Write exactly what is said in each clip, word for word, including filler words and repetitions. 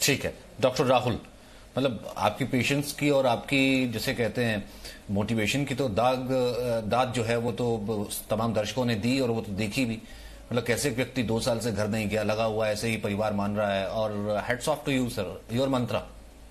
ठीक है डॉक्टर राहुल, मतलब आपकी पेशेंस की और आपकी जिसे कहते हैं मोटिवेशन की तो दाग दाद जो है वो तो तमाम दर्शकों ने दी और वो तो देखी भी। मतलब कैसे एक व्यक्ति दो साल से घर नहीं गया, लगा हुआ ऐसे ही परिवार मान रहा है, और hats off to you sir, your mantra.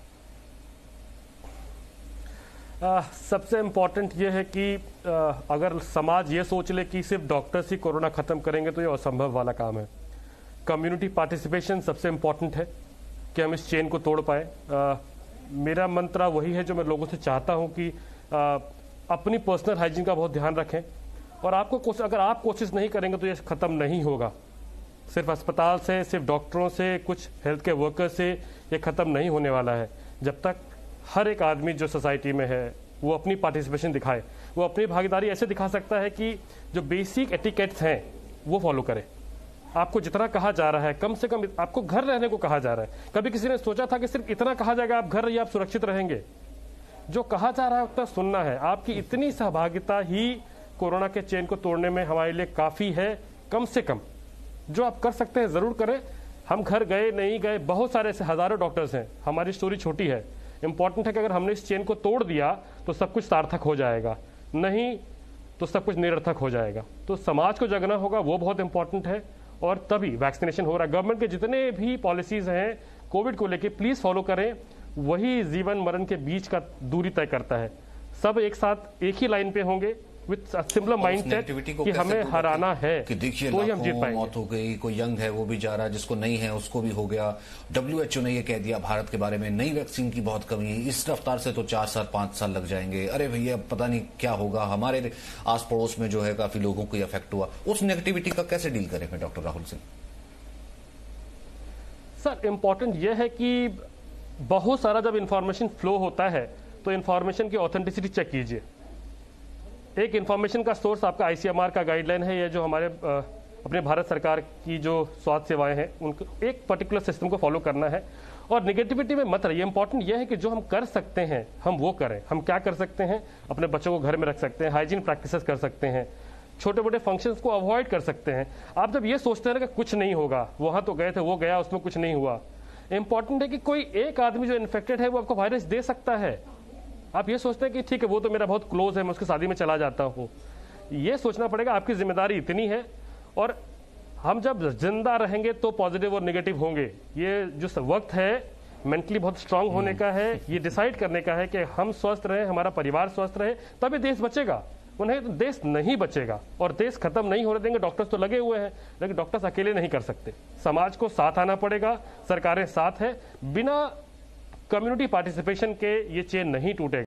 आ, सबसे इम्पॉर्टेंट ये है कि आ, अगर समाज ये सोच ले कि सिर्फ डॉक्टर्स ही कोरोना खत्म करेंगे तो ये असंभव वाला काम है। कम्युनिटी पार्टिसिपेशन सबसे इम्पॉर्टेंट है कि हम इस चेन को तोड़ पाए। आ, मेरा मंत्रा वही है जो मैं लोगों से चाहता हूं कि आ, अपनी पर्सनल हाइजीन का बहुत ध्यान रखें, और आपको अगर आप कोशिश नहीं करेंगे तो ये खत्म नहीं होगा। सिर्फ अस्पताल से, सिर्फ डॉक्टरों से, कुछ हेल्थ के वर्कर से ये खत्म नहीं होने वाला है। जब तक हर एक आदमी जो सोसाइटी में है वो अपनी पार्टिसिपेशन दिखाए, वो अपनी भागीदारी ऐसे दिखा सकता है कि जो बेसिक एटिकेट्स हैं वो फॉलो करे। आपको जितना कहा जा रहा है, कम से कम आपको घर रहने को कहा जा रहा है। कभी किसी ने सोचा था कि सिर्फ इतना कहा जाएगा आप घर रहिए, आप सुरक्षित रहेंगे? जो कहा जा रहा है उतना सुनना है। आपकी इतनी सहभागिता ही कोरोना के चेन को तोड़ने में हमारे लिए काफी है। कम से कम जो आप कर सकते हैं जरूर करें। हम घर गए नहीं गए, बहुत सारे ऐसे हजारों डॉक्टर्स हैं। हमारी स्टोरी छोटी है, इंपॉर्टेंट है कि अगर हमने इस चेन को तोड़ दिया तो सब कुछ सार्थक हो जाएगा, नहीं तो सब कुछ निरर्थक हो जाएगा। तो समाज को जगना होगा, वो बहुत इंपॉर्टेंट है, और तभी वैक्सीनेशन हो रहा है। गवर्नमेंट के जितने भी पॉलिसीज हैं कोविड को लेके प्लीज फॉलो करें, वही जीवन मरण के बीच का दूरी तय करता है। सब एक साथ एक ही लाइन पे होंगे विद सिमिलर माइंडसेट कि हमें हराना है, कि देखिए तो ही हम जीत पाएंगे। मौत हो गई, कोई यंग है वो भी जा रहा है, जिसको नहीं है उसको भी हो गया। डब्ल्यू एच ओ ने ये कह दिया भारत के बारे में, नई वैक्सीन की बहुत कमी है, इस रफ्तार से तो चार साल पांच साल लग जाएंगे। अरे भैया पता नहीं क्या होगा। हमारे आस पड़ोस में जो है काफी लोगों को इफेक्ट हुआ। उस नेगेटिविटी का कैसे डील करें doctor Rahul Singh? Sir important यह है कि बहुत सारा जब इंफॉर्मेशन फ्लो होता है तो इंफॉर्मेशन की ऑथेंटिसिटी चेक कीजिए। एक इंफॉर्मेशन का सोर्स आपका आईसीएमआर का गाइडलाइन है, ये जो हमारे अपने भारत सरकार की जो स्वास्थ्य सेवाएं हैं उनको एक पर्टिकुलर सिस्टम को फॉलो करना है, और नेगेटिविटी में मत रहिए। इंपॉर्टेंट यह है कि जो हम कर सकते हैं हम वो करें। हम क्या कर सकते हैं? अपने बच्चों को घर में रख सकते हैं, हाइजीन प्रैक्टिसेस कर सकते हैं, छोटे मोटे फंक्शंस को अवॉइड कर सकते हैं। आप जब ये सोचते हैं कि कुछ नहीं होगा, वहां तो गए थे वो गया उसमें कुछ नहीं हुआ, इंपॉर्टेंट है कि कोई एक आदमी जो इन्फेक्टेड है वो आपको वायरस दे सकता है। आप ये सोचते हैं कि ठीक है वो तो मेरा बहुत क्लोज है, मैं उसकी शादी में चला जाता हूं। ये सोचना पड़ेगा, आपकी जिम्मेदारी इतनी है। और हम जब जिंदा रहेंगे तो पॉजिटिव और नेगेटिव होंगे। ये जो वक्त है मेंटली बहुत स्ट्रांग होने का है, ये डिसाइड करने का है कि हम स्वस्थ रहे, हमारा परिवार स्वस्थ रहे, तभी देश बचेगा। उन्हें तो देश नहीं बचेगा और देश खत्म नहीं होने देंगे। डॉक्टर्स तो लगे हुए हैं, लेकिन डॉक्टर्स अकेले नहीं कर सकते। समाज को साथ आना पड़ेगा, सरकारें साथ है। बिना कम्युनिटी पार्टिसिपेशन के ये चेन नहीं टूटेगा।